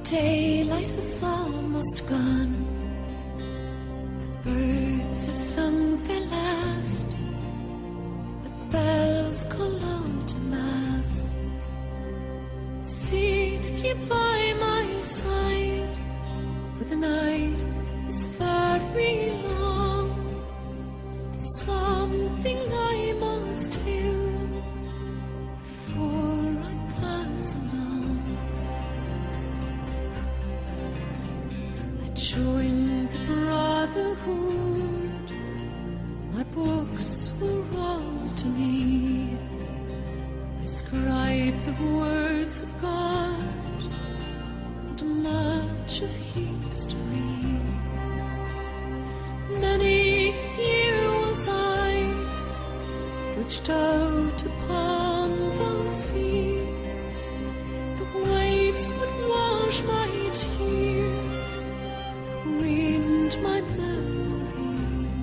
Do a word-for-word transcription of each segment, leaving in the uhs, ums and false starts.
daylight is almost gone. The birds have sung their last. The bells call out to mass. Sit ye by my side, for the night is very long. There's something I must tell before I pass along. I joined the brotherhood. My books were all to me. I scribe the words of God and much of history. Many a year was I witched out upon the sea. The waves would wash my tears, wind my memory.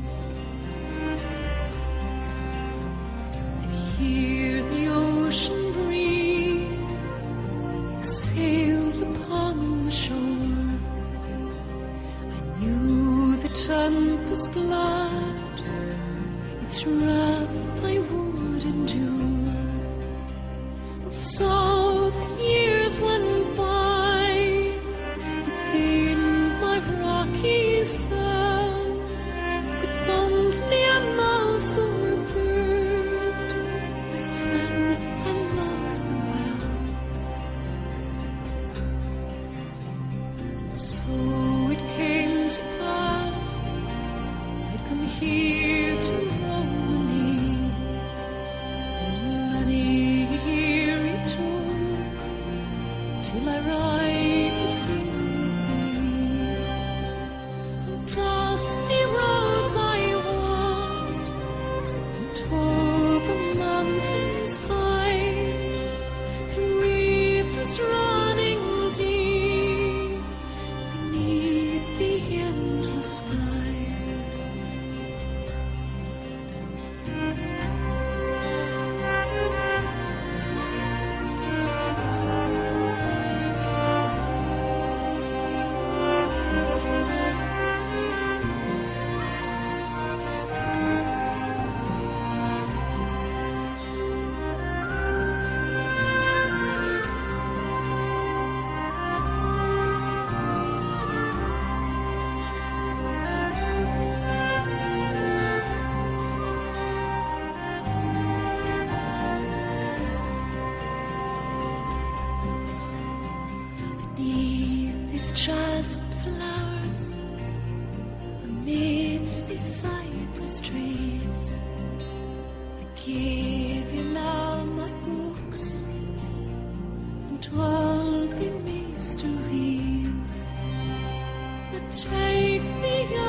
I'd hear the ocean breathe, exhale upon the shore. I knew the tempest blood, its wrath I would endure. And so the years went by within my rocky cell, with only a mouse or a bird, my friend I loved well. And so it came to pass, I'd come here to Romany. Many a year it took till I arrived here with thee. On dusty roads I walked, and over mountains high, through rivers running deep, beneath the endless sky. Beneath these jasmine flowers, amidst these cypress trees, I give you now my books and all the mysteries that take me